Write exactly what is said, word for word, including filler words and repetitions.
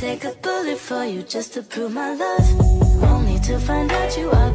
take a bullet for you just to prove my love, only to find out you are